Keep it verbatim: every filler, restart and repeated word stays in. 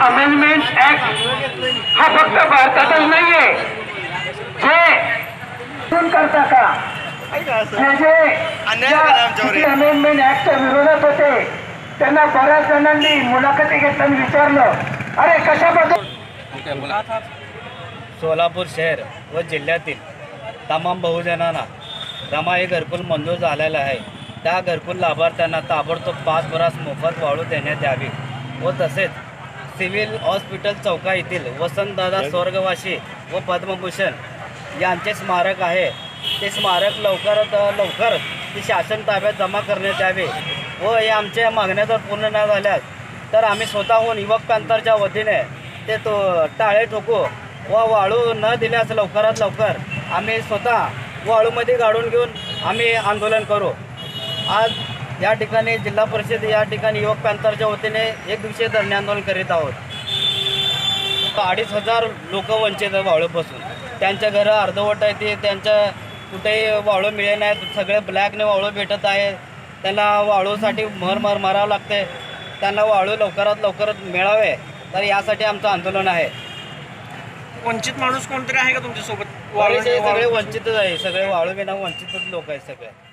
Amendment act हा फक्त भारतातच नाहीये, जे करता का जे अमेंडमेंट ऍक्टच्या विरोधात होते त्यांना बऱ्याच जणांनी मुलाखती घेताना विचारलं, अरे कशाबद्दल? सोलापूर शहर व जिल्ह्यातील तमाम बहुजनांना रमाई घरकुल मंजूर झालेला आहे. त्या घरकुल लाभार्थ्यांना ताबडतोब पाच बरास मोफत वाळू देण्यात यावी व तसेच सिव्हिल हॉस्पिटल चौका येथील वसंतदादा स्वर्गवासी व पद्मभूषण यांचे स्मारक आहे ते स्मारक लवकरात लवकर ते शासन ताब्यात जमा करण्यात यावे व या आमच्या मागण्या जर पूर्ण न झाल्यास तर आम्ही स्वतःहून युवक पॅंथरच्या वतीने ते तो टाळे ठोकू व वाळू न दिल्यास लवकरात लवकर आम्ही स्वतः वाळूमध्ये गाडून घेऊन आम्ही आंदोलन करू. आज या ठिकाणी जिल्हा परिषद या ठिकाणी युवक पॅंथरच्या वतीने एक दिवसीय धरणे आंदोलन करीत आहोत. अडीच हजार लोक वंचित आहे वाळूपासून. त्यांच्या घरं अर्धवट आहे, ते त्यांच्या कुठेही वाळू मिळे नाहीत, सगळे ब्लॅकने वाळू भेटत आहे. त्यांना वाळूसाठी मर मर मारावं लागते. त्यांना वाळू लवकरात लवकर मिळावे तर यासाठी आमचं आंदोलन आहे. वंचित माणूस कोणतरी आहे का तुमच्यासोबत? सगळे वंचितच आहे, सगळे वाळू बिना वंचितच लोक आहेत सगळे.